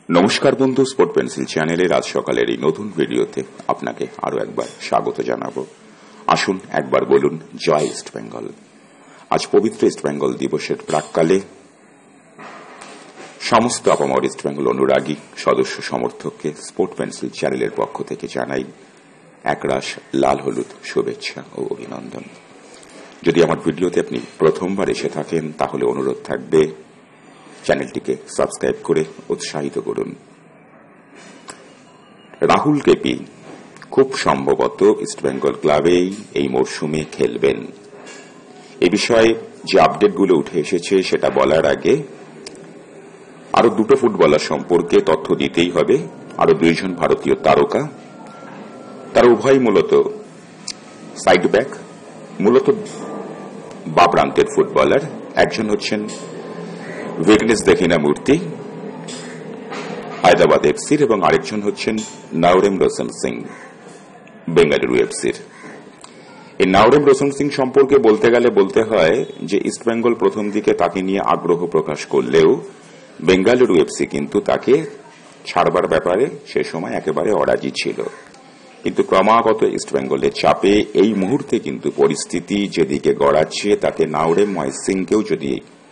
নমস্কার বন্ধু, sport pencil চ্যানেলের আজ সকালের এই নতুন ভিডিওতে আপনাকে আরো একবার স্বাগত জানাবো। আসুন একবার বলুন জয় ইস্ট বেঙ্গল। আজ পবিত্র ইস্ট বেঙ্গল দিবসের প্রাক্কালে সমস্ত আপামর ইস্ট বেঙ্গল অনুরাগী সদস্য সমর্থককে স্পোর্ট পেন্সিল চ্যানেলের পক্ষ থেকে জানাই একরাশ লাল হলুদ শুভেচ্ছা ও অভিনন্দন। যদি আমার ভিডিওতে আপনি প্রথমবার এসে থাকেন তাহলে অনুরোধ থাকবে চ্যানেলটিকে সাবস্ক্রাইব করে উৎসাহিত করুন। রাহুল কেপি খুব সম্ভবত ইস্টবেঙ্গল ক্লাবেই এই মরশুমে খেলবেন। এ বিষয়ে যে আপডেটগুলো উঠে এসেছে সেটা বলার আগে আরো দুটো ফুটবলার সম্পর্কে তথ্য দিতেই হবে। আরো দুইজন ভারতীয় তারকা, তারা উভয় মূলত সাইড ব্যাক, মূলত বা প্রান্তের ফুটবলার। একজন হচ্ছেন ভিগনেশ দক্ষিণামূর্তি হায়দ্রাবাদ এফসির এবং আরেকজন হচ্ছেন নাওরেম রোশন সিং বেঙ্গালুরু এফসির। এই নাওরেম রোশন সিং সম্পর্কে বলতে গেলে বলতে হয় যে ইস্টবেঙ্গল প্রথম দিকে তাকে নিয়ে আগ্রহ প্রকাশ করলেও বেঙ্গালুরু এফসি কিন্তু তাকে ছাড়বার ব্যাপারে সে সময় একেবারে অরাজি ছিল। কিন্তু ক্রমাগত ইস্টবেঙ্গলের চাপে এই মুহূর্তে কিন্তু পরিস্থিতি যেদিকে গড়াচ্ছে তাতে নাওরেম সিংকেও যদি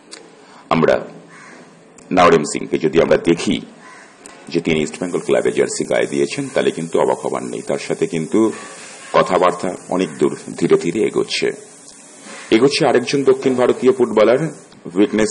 আমরা দেখি যে তিনি ইস্টবেঙ্গল ক্লাবে জার্সি গায়ে দিয়েছেন তাহলে কিন্তু অবাক হবার নেই। তার সাথে কিন্তু কথাবার্তা অনেক দূর ধীরে ধীরে এগোচ্ছে আরেকজন দক্ষিণ ভারতীয় ফুটবলার ভিগনেশ,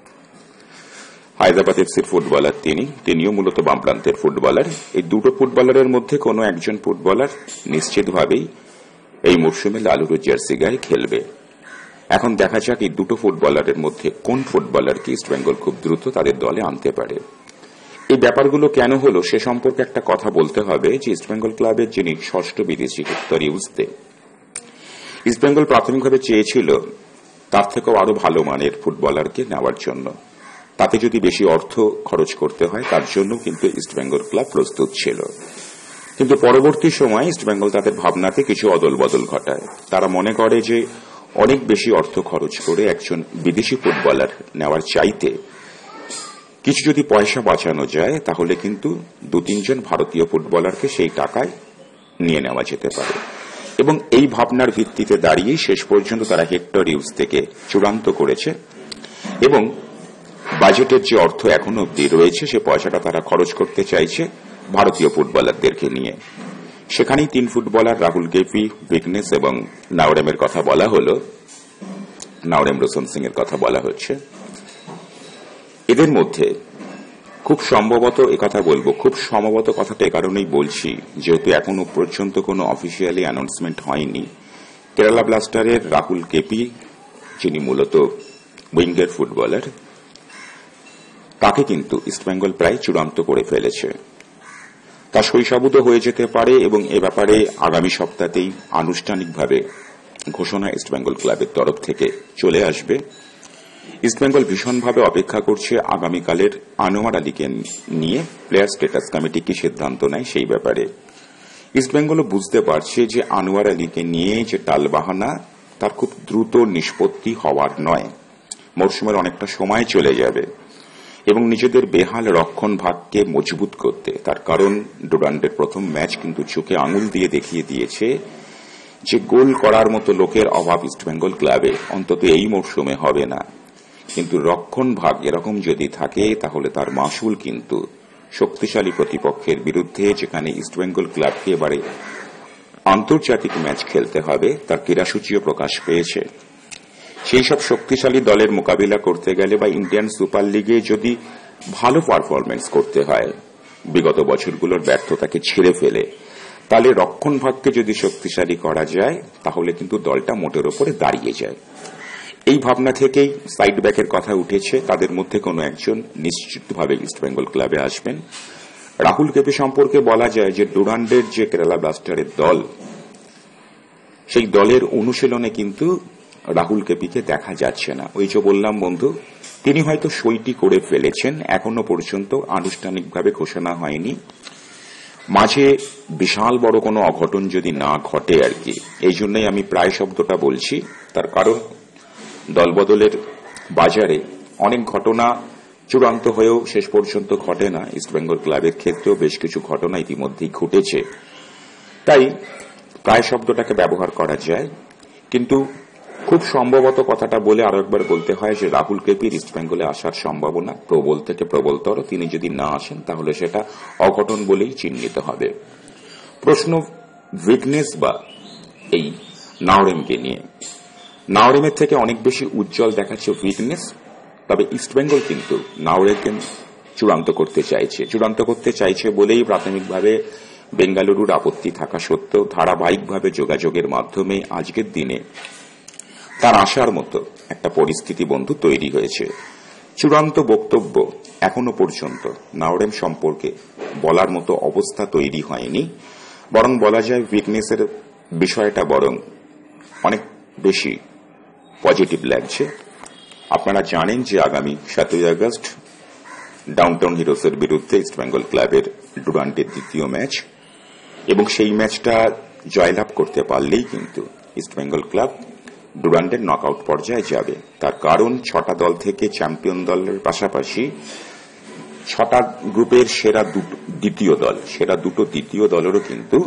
হায়দ্রাবাদ এফসির ফুটবলার। তিনিও মূলত বাম প্রান্তের ফুটবলার। এই দুটো ফুটবলারের মধ্যে কোনো একজন ফুটবলার নিশ্চিতভাবেই এই মরশুমে লাল হলুদ জার্সি গায়ে খেলবে। এখন দেখা যাক এই দুটো ফুটবলারের মধ্যে কোন ফুটবলারকে ইস্টবেঙ্গল খুব দ্রুত তাদের দলে আনতে পারে। এই ব্যাপারগুলো কেন হলো সে সম্পর্কে একটা কথা বলতে হবে যে ইস্টবেঙ্গল ক্লাবের যিনি ষষ্ঠ বিদেশি হেক্টর ইউজতে ইস্টবেঙ্গল প্রাথমিকভাবে চেয়েছিল তার থেকেও আরো ভালো মানের ফুটবলারকে নেওয়ার জন্য। তাতে যদি বেশি অর্থ খরচ করতে হয় তার জন্য কিন্তু ইস্টবেঙ্গল ক্লাব প্রস্তুত ছিল। কিন্তু পরবর্তী সময় ইস্টবেঙ্গল তাদের ভাবনাতে কিছু অদল বদল ঘটায়। তারা মনে করে যে অনেক বেশি অর্থ খরচ করে একজন বিদেশি ফুটবলার নেওয়ার চাইতে কিছু যদি পয়সা বাঁচানো যায় তাহলে কিন্তু দু তিনজন ভারতীয় ফুটবলারকে সেই টাকায় নিয়ে নেওয়া যেতে পারে। এবং এই ভাবনার ভিত্তিতে দাঁড়িয়ে শেষ পর্যন্ত তারা হেক্টর ইউজ থেকে চূড়ান্ত করেছে এবং বাজেটের যে অর্থ এখনো অব্দি রয়েছে সে পয়সাটা তারা খরচ করতে চাইছে ভারতীয় ফুটবলারদেরকে নিয়ে। সেখানেই তিন ফুটবলার রাহুল কেপি, ভিগনেশ এবং নাওরেমের কথা বলা হলো, নাওরেম রোশন সিং এর কথা বলা হচ্ছে। এদের মধ্যে খুব সম্ভবত একথা বলবো, খুব সম্ভবত কথাটা এ কারণেই বলছি যেহেতু এখনো পর্যন্ত কোনো অফিসিয়ালি অ্যানাউন্সমেন্ট হয়নি। কেরালা ব্লাস্টারের রাহুল কেপি, যিনি মূলত উইঙ্গের ফুটবলার, তাকে কিন্তু ইস্টবেঙ্গল প্রায় চূড়ান্ত করে ফেলেছে। তা শৈশবুত হয়ে যেতে পারে এবং এ ব্যাপারে আগামী সপ্তাহেই আনুষ্ঠানিকভাবে ঘোষণা ইস্টবেঙ্গল ক্লাবের তরফ থেকে চলে আসবে। ইস্টবেঙ্গল ভীষণভাবে অপেক্ষা করছে আগামীকালের আনোয়ার আলীকে নিয়ে প্লেয়ার স্ট্যাটাস কমিটি কি সিদ্ধান্ত নেয় সেই ব্যাপারে। ইস্টবেঙ্গলও বুঝতে পারছে যে আনোয়ার আলীকে নিয়ে যে টালবাহানা তার খুব দ্রুত নিষ্পত্তি হওয়ার নয়, মরশুমের অনেকটা সময় চলে যাবে এবং নিজেদের বেহাল রক্ষণ ভাগকে মজবুত করতে। তার কারণ ডুরান্ডের প্রথম ম্যাচ কিন্তু চোখে আঙুল দিয়ে দেখিয়ে দিয়েছে যে গোল করার মতো লোকের অভাব ইস্টবেঙ্গল ক্লাবে অন্তত এই মরশুমে হবে না। কিন্তু রক্ষণ ভাগ এরকম যদি থাকে তাহলে তার মাসুল কিন্তু শক্তিশালী প্রতিপক্ষের বিরুদ্ধে, যেখানে ইস্টবেঙ্গল ক্লাবকে এবারে আন্তর্জাতিক ম্যাচ খেলতে হবে, তার ক্রীড়াসূচিও প্রকাশ পেয়েছে। সেই সব শক্তিশালী দলের মোকাবিলা করতে গেলে বা ইন্ডিয়ান সুপার লিগে যদি ভালো পারফরমেন্স করতে হয় বিগত বছরগুলোর ব্যর্থতাকে ছেড়ে ফেলে, তাহলে রক্ষণ ভাগকে যদি শক্তিশালী করা যায় তাহলে কিন্তু দলটা মোটের ওপরে দাঁড়িয়ে যায়। এই ভাবনা থেকেই সাইড ব্যাকের কথা উঠেছে। তাদের মধ্যে কোনো একজন নিশ্চিতভাবে ইস্টবেঙ্গল ক্লাবে আসবেন। রাহুল কেপি সম্পর্কে বলা যায় যে ডুরান্ডের যে কেরালা ব্লাস্টারের দল, সেই দলের অনুশীলনে কিন্তু রাহুল কেপিকে দেখা যাচ্ছে না। ওই যে বললাম বন্ধু, তিনি হয়তো সইটি করে ফেলেছেন, এখনো পর্যন্ত আনুষ্ঠানিকভাবে ঘোষণা হয়নি। মাঝে বিশাল বড় কোনো অঘটন যদি না ঘটে আর কি, এই জন্যই আমি প্রায় শব্দটা বলছি। তার কারণ দলবদলের বাজারে অনেক ঘটনা চূড়ান্ত হয়েও শেষ পর্যন্ত ঘটে না। ইস্টবেঙ্গল ক্লাবের ক্ষেত্রেও বেশ কিছু ঘটনা ইতিমধ্যেই ঘটেছে, তাই প্রায় শব্দটাকে ব্যবহার করা যায়। কিন্তু খুব সম্ভবত কথাটা বলে আরো একবার বলতে হয় যে রাহুল কেপির ইস্টবেঙ্গলে আসার সম্ভাবনা প্রবল থেকে প্রবলতর। তিনি যদি না আসেন তাহলে সেটা অঘটন বলেই চিহ্নিত হবে। প্রশ্ন উইকনেস বা এই নাওরেমকে নিয়ে। নাওরেমের থেকে অনেক বেশি উজ্জ্বল দেখাচ্ছে উইকনেস, তবে ইস্টবেঙ্গল কিন্তু নাওরেমকে চূড়ান্ত করতে চাইছে বলেই প্রাথমিকভাবে বেঙ্গালুরুর আপত্তি থাকা সত্ত্বেও ধারাবাহিকভাবে যোগাযোগের মাধ্যমে আজকের দিনে তার আসার মতো একটা পরিস্থিতি বন্ধু তৈরি হয়েছে। চূড়ান্ত বক্তব্য এখনো পর্যন্ত নাওরেম সম্পর্কে বলার মতো অবস্থা তৈরি হয়নি, বরং বলা যায় উইকনেসের বিষয়টা বরং অনেক বেশি পজিটিভ লাগছে। আপনারা জানেন যে আগামী 7ই আগস্ট ডাউনটাউন হিরোসের বিরুদ্ধে ইস্টবেঙ্গল ক্লাবের ডুরান্টের দ্বিতীয় ম্যাচ, এবং সেই ম্যাচটা জয়লাভ করতে পারলেই কিন্তু ইস্টবেঙ্গল ক্লাব ডুরান্টের নকআউট পর্যায়ে যাবে। তার কারণ 6টা দল থেকে চ্যাম্পিয়ন দলের পাশাপাশি 6টা গ্রুপের সেরা দুটো দ্বিতীয় দলেরও কিন্তু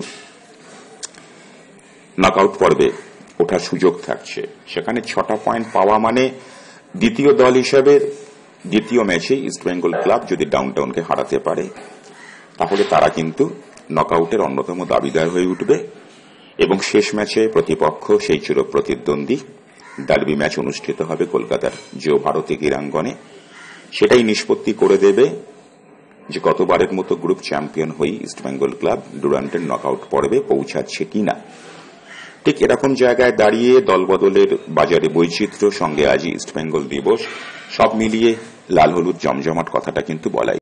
নকআউট পর্বে ওঠার সুযোগ থাকছে। সেখানে 6টা পয়েন্ট পাওয়া মানে দ্বিতীয় দল হিসেবে দ্বিতীয় ম্যাচে ইস্টবেঙ্গল ক্লাব যদি ডাউনটাউনকে হারাতে পারে তাহলে তারা কিন্তু নকআউটের অন্যতম দাবিদার হয়ে উঠবে, এবং শেষ ম্যাচে প্রতিপক্ষ সেই চির প্রতিদ্বন্দ্বী ডার্বি ম্যাচ অনুষ্ঠিত হবে কলকাতার জিও ভারতী ক্রীড়াঙ্গনে। সেটাই নিষ্পত্তি করে দেবে যে গতবারের মতো গ্রুপ চ্যাম্পিয়ন হয়ে ইস্টবেঙ্গল ক্লাব ডুরান্টের নকআউট পর্বে পৌঁছাচ্ছে কিনা। ঠিক এরকম জায়গায় দাঁড়িয়ে দলবদলের বাজারে বৈচিত্র্য, সঙ্গে আজই ইস্টবেঙ্গল দিবস, সব মিলিয়ে লাল হলুদ জমজমাট কথাটা কিন্তু বলাই